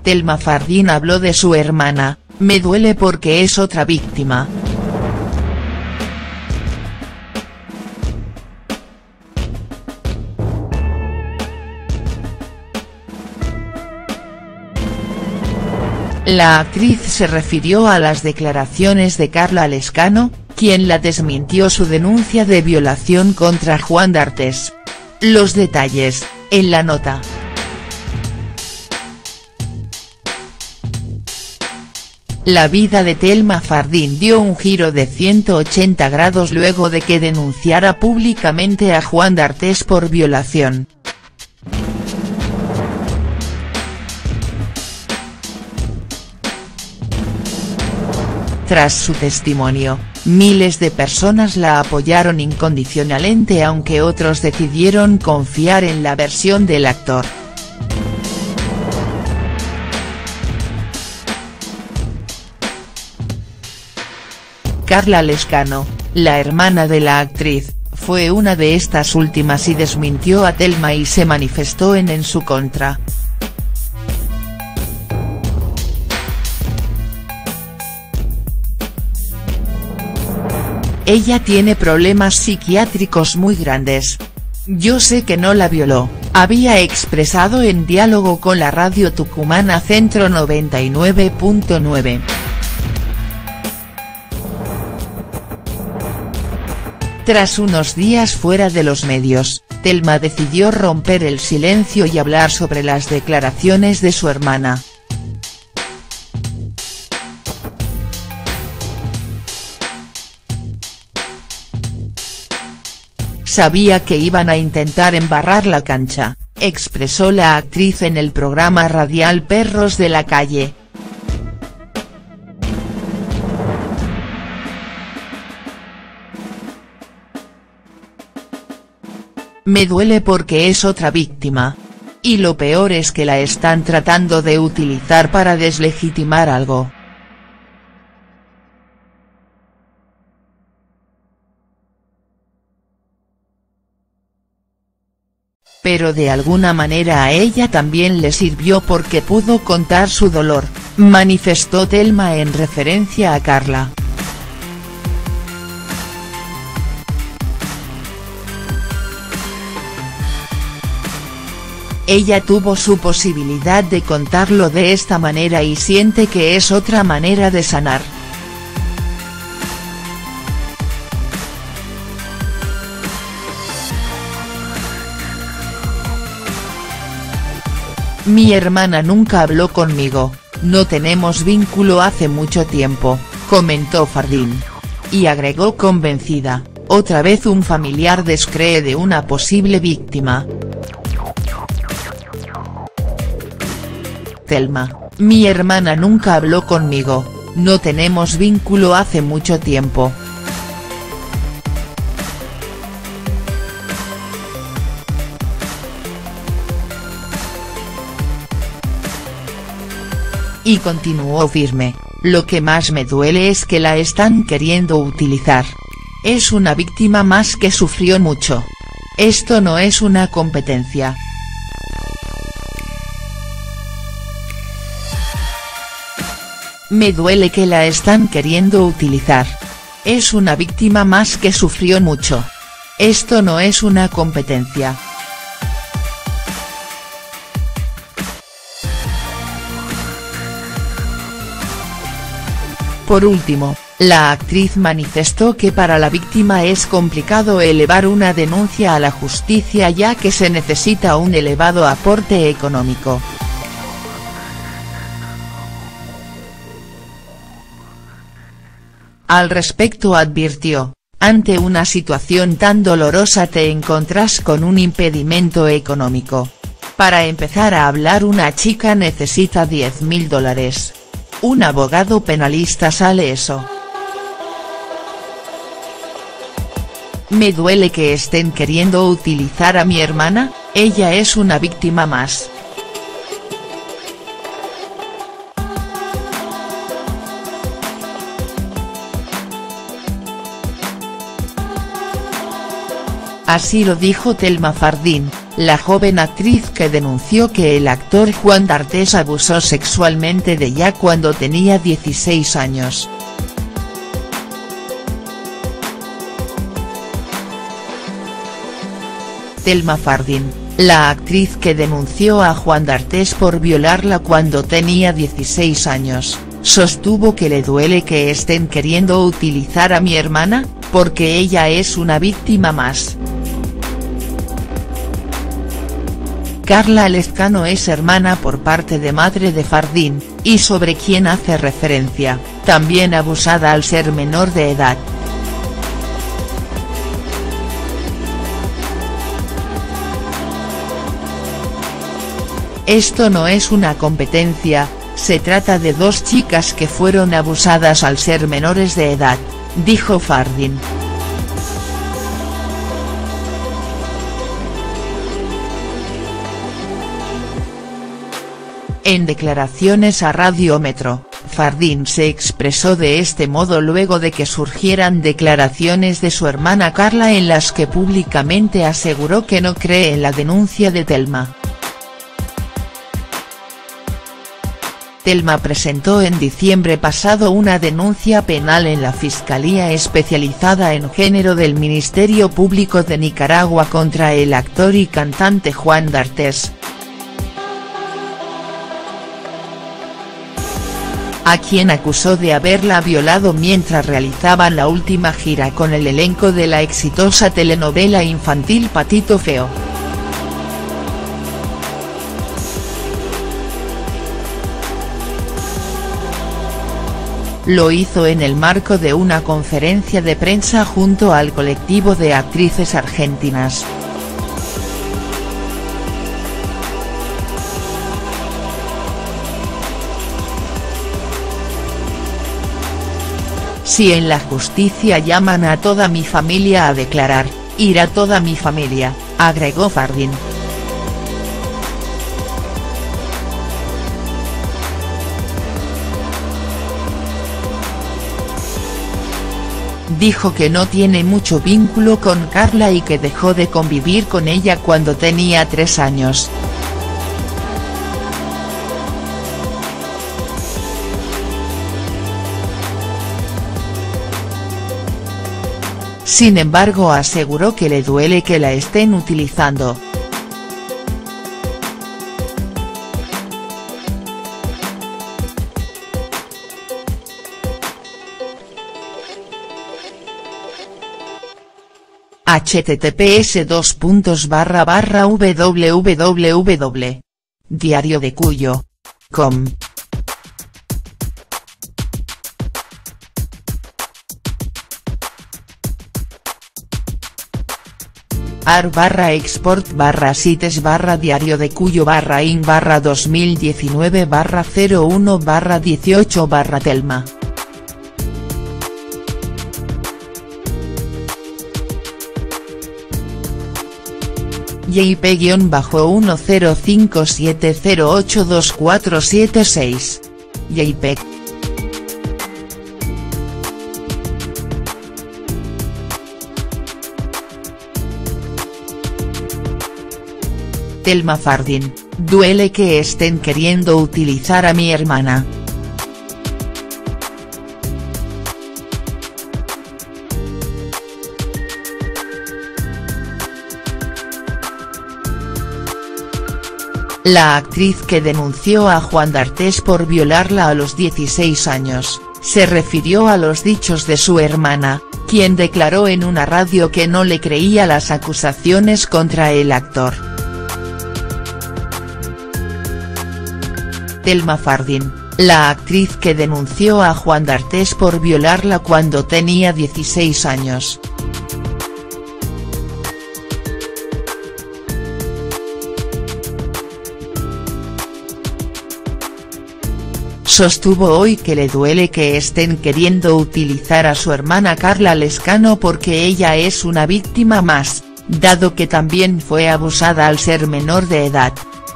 Thelma Fardín habló de su hermana: "Me duele porque es otra víctima". La actriz se refirió a las declaraciones de Carla Lescano, quien la desmintió su denuncia de violación contra Juan d'Artes. Los detalles, en la nota. La vida de Thelma Fardín dio un giro de 180 grados luego de que denunciara públicamente a Juan d'Artes por violación. Tras su testimonio, miles de personas la apoyaron incondicionalmente, aunque otros decidieron confiar en la versión del actor. Carla Lescano, la hermana de la actriz, fue una de estas últimas y desmintió a Thelma y se manifestó en su contra. Ella tiene problemas psiquiátricos muy grandes. Yo sé que no la violó, había expresado en diálogo con la radio tucumana Centro 99.9. Tras unos días fuera de los medios, Thelma decidió romper el silencio y hablar sobre las declaraciones de su hermana. Sabía que iban a intentar embarrar la cancha, expresó la actriz en el programa radial Perros de la Calle. Me duele porque es otra víctima. Y lo peor es que la están tratando de utilizar para deslegitimar algo. Pero de alguna manera a ella también le sirvió porque pudo contar su dolor, manifestó Thelma en referencia a Carla. Ella tuvo su posibilidad de contarlo de esta manera y siente que es otra manera de sanar. Mi hermana nunca habló conmigo, no tenemos vínculo hace mucho tiempo, comentó Fardín. Y agregó convencida: otra vez un familiar descree de una posible víctima. Thelma: mi hermana nunca habló conmigo, no tenemos vínculo hace mucho tiempo. Y continuó firme: lo que más me duele es que la están queriendo utilizar. Es una víctima más que sufrió mucho. Esto no es una competencia. Me duele que la están queriendo utilizar. Es una víctima más que sufrió mucho. Esto no es una competencia. Por último, la actriz manifestó que para la víctima es complicado elevar una denuncia a la justicia ya que se necesita un elevado aporte económico. Al respecto advirtió: ante una situación tan dolorosa te encontrás con un impedimento económico. Para empezar a hablar una chica necesita $10.000. Un abogado penalista sale eso. Me duele que estén queriendo utilizar a mi hermana, ella es una víctima más. Así lo dijo Thelma Fardín, la joven actriz que denunció que el actor Juan D'Artes abusó sexualmente de ella cuando tenía 16 años. Thelma Fardín, la actriz que denunció a Juan D'Artes por violarla cuando tenía 16 años, sostuvo que le duele que estén queriendo utilizar a mi hermana, porque ella es una víctima más. Carla Lezcano es hermana por parte de madre de Fardín, y sobre quien hace referencia, también abusada al ser menor de edad. Esto no es una competencia, se trata de dos chicas que fueron abusadas al ser menores de edad, dijo Fardín. En declaraciones a Radio Metro, Fardín se expresó de este modo luego de que surgieran declaraciones de su hermana Carla en las que públicamente aseguró que no cree en la denuncia de Thelma. Thelma presentó en diciembre pasado una denuncia penal en la Fiscalía Especializada en Género del Ministerio Público de Nicaragua contra el actor y cantante Juan D'Artes, a quien acusó de haberla violado mientras realizaban la última gira con el elenco de la exitosa telenovela infantil Patito Feo. Lo hizo en el marco de una conferencia de prensa junto al colectivo de actrices argentinas. Si en la justicia llaman a toda mi familia a declarar, irá toda mi familia, agregó Fardín. Dijo que no tiene mucho vínculo con Carla y que dejó de convivir con ella cuando tenía 3 años. Sin embargo, aseguró que le duele que la estén utilizando. https://www.diariodecuyo.com ar/export/sites/diariodecuyo/in/2019/01/18/Thelma. JP-1057082476. JPEG. Thelma Fardín, duele que estén queriendo utilizar a mi hermana. La actriz que denunció a Juan D'Artes por violarla a los 16 años, se refirió a los dichos de su hermana, quien declaró en una radio que no le creía las acusaciones contra el actor. Thelma Fardín, la actriz que denunció a Juan D'Artes por violarla cuando tenía 16 años. Sostuvo hoy que le duele que estén queriendo utilizar a su hermana Carla Lezcano porque ella es una víctima más, dado que también fue abusada al ser menor de edad.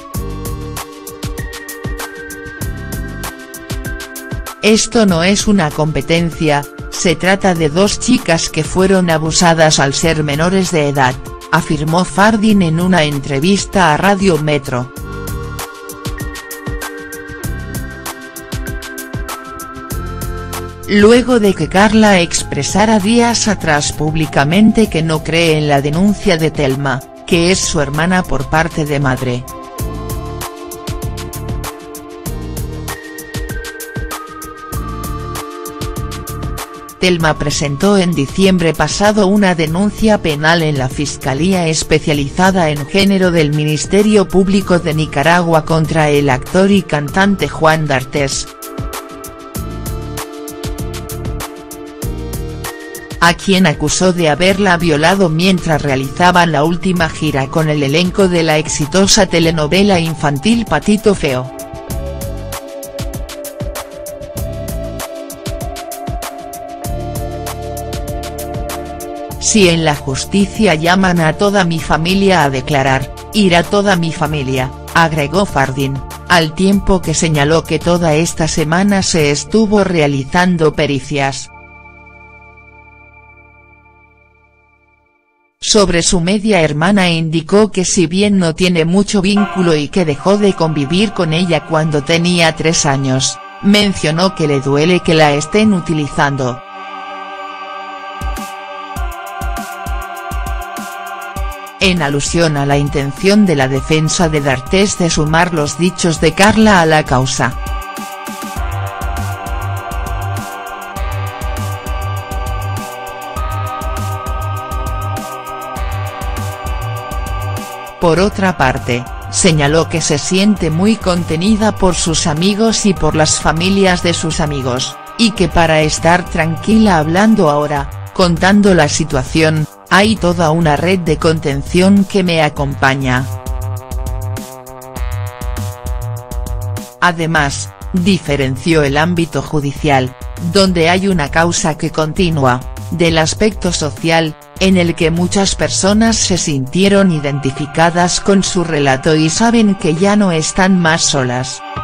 Esto no es una competencia, se trata de dos chicas que fueron abusadas al ser menores de edad, afirmó Fardín en una entrevista a Radio Metro. Luego de que Carla expresara días atrás públicamente que no cree en la denuncia de Thelma, que es su hermana por parte de madre. Thelma presentó en diciembre pasado una denuncia penal en la Fiscalía Especializada en Género del Ministerio Público de Nicaragua contra el actor y cantante Juan D'Artes, a quien acusó de haberla violado mientras realizaban la última gira con el elenco de la exitosa telenovela infantil Patito Feo. Si en la justicia llaman a toda mi familia a declarar, irá toda mi familia, agregó Fardín, al tiempo que señaló que toda esta semana se estuvo realizando pericias sobre su media hermana e indicó que si bien no tiene mucho vínculo y que dejó de convivir con ella cuando tenía 3 años, mencionó que le duele que la estén utilizando. En alusión a la intención de la defensa de D'Artes de sumar los dichos de Carla a la causa. Por otra parte, señaló que se siente muy contenida por sus amigos y por las familias de sus amigos, y que para estar tranquila hablando ahora, contando la situación, hay toda una red de contención que me acompaña. Además, diferenció el ámbito judicial, donde hay una causa que continúa, del aspecto social, en el que muchas personas se sintieron identificadas con su relato y saben que ya no están más solas.